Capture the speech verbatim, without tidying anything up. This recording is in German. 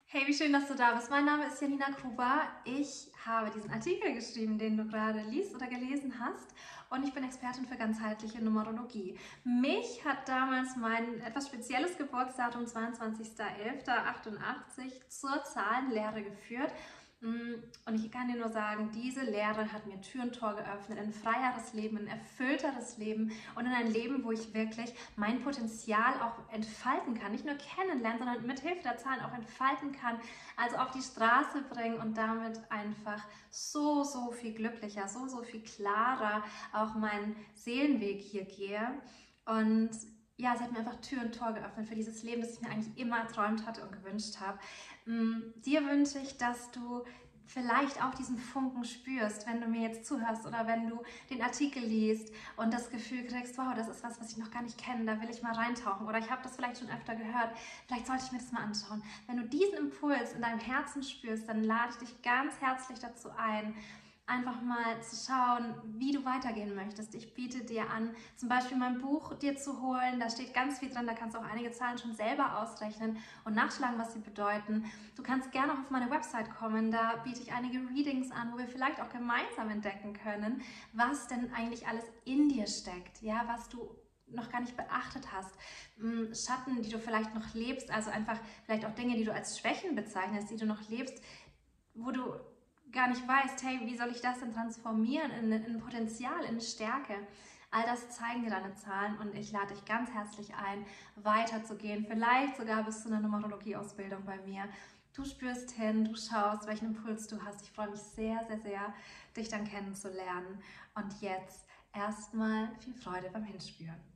Hey, wie schön, dass du da bist. Mein Name ist Janina Kuba. Ich habe diesen Artikel geschrieben, den du gerade liest oder gelesen hast, und ich bin Expertin für ganzheitliche Numerologie. Mich hat damals mein etwas spezielles Geburtsdatum zweiundzwanzigster elfter achtundachtzig zur Zahlenlehre geführt. Und ich kann dir nur sagen, diese Lehre hat mir Tür und Tor geöffnet in ein freieres Leben, ein erfüllteres Leben und in ein Leben, wo ich wirklich mein Potenzial auch entfalten kann. Nicht nur kennenlernen, sondern mit Hilfe der Zahlen auch entfalten kann, also auf die Straße bringen und damit einfach so, so viel glücklicher, so, so viel klarer auch meinen Seelenweg hier gehe. Und ja, es hat mir einfach Tür und Tor geöffnet für dieses Leben, das ich mir eigentlich immer erträumt hatte und gewünscht habe. Dir wünsche ich, dass du vielleicht auch diesen Funken spürst, wenn du mir jetzt zuhörst oder wenn du den Artikel liest und das Gefühl kriegst, wow, das ist was, was ich noch gar nicht kenne, da will ich mal reintauchen oder ich habe das vielleicht schon öfter gehört, vielleicht sollte ich mir das mal anschauen. Wenn du diesen Impuls in deinem Herzen spürst, dann lade ich dich ganz herzlich dazu ein, einfach mal zu schauen, wie du weitergehen möchtest. Ich biete dir an, zum Beispiel mein Buch dir zu holen. Da steht ganz viel drin, da kannst du auch einige Zahlen schon selber ausrechnen und nachschlagen, was sie bedeuten. Du kannst gerne auch auf meine Website kommen, da biete ich einige Readings an, wo wir vielleicht auch gemeinsam entdecken können, was denn eigentlich alles in dir steckt, ja, was du noch gar nicht beachtet hast. Schatten, die du vielleicht noch lebst, also einfach vielleicht auch Dinge, die du als Schwächen bezeichnest, die du noch lebst, wo du gar nicht weißt, hey, wie soll ich das denn transformieren in, in ein Potenzial, in eine Stärke? All das zeigen dir deine Zahlen und ich lade dich ganz herzlich ein, weiterzugehen, vielleicht sogar bis zu einer Numerologie-Ausbildung bei mir. Du spürst hin, du schaust, welchen Impuls du hast. Ich freue mich sehr, sehr, sehr, dich dann kennenzulernen. Und jetzt erstmal viel Freude beim Hinspüren.